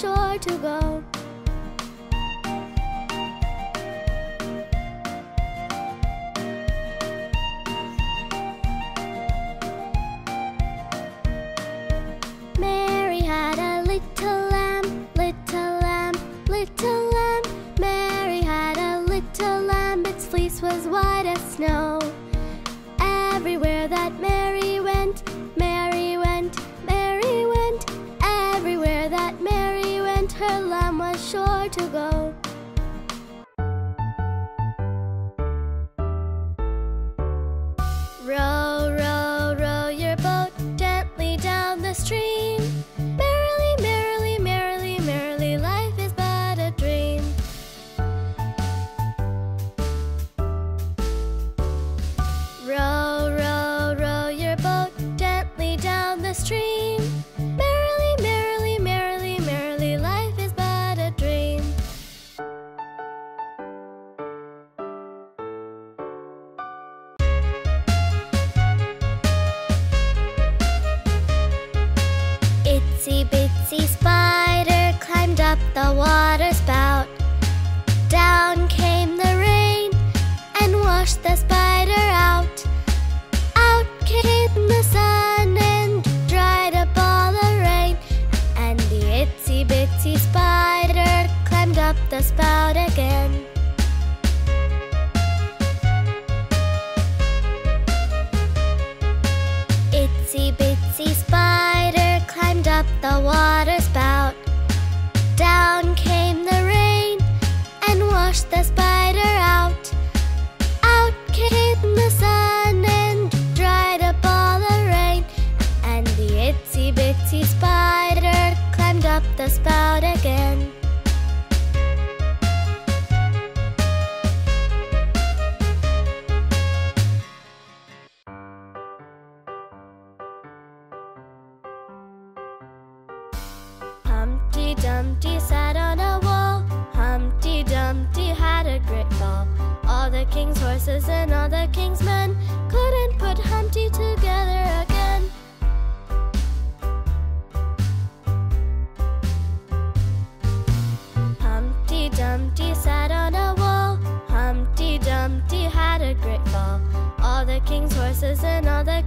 sure to go. Mary had a little lamb, little lamb, little lamb. Mary had a little lamb, its fleece was white as snow. Everywhere that Mary went, Mary went, Mary went. Everywhere that Mary went, her lamb was sure to go. Row, row, row your boat gently down the stream. Merrily, merrily, merrily, merrily, life is but a dream. Row, row, row your boat gently down the stream. Merrily, merrily, merrily, merrily, life is but a dream. Itsy bitsy spider climbed up the water spout. Down came the rain and washed the spider out. Out came the sun and dried up all the rain. And the itsy bitsy spider climbed up the spout again. Itsy bitsy spider climbed up the water spout. Down came the rain and washed the spider out. Out came the sun and dried up all the rain. And the itsy bitsy spider climbed up the spout again. Humpty Dumpty sat on a wall. Humpty Dumpty had a great fall. All the king's horses and all the king's men couldn't put Humpty together again. Humpty Dumpty sat on a wall. Humpty Dumpty had a great fall. All the king's horses and all the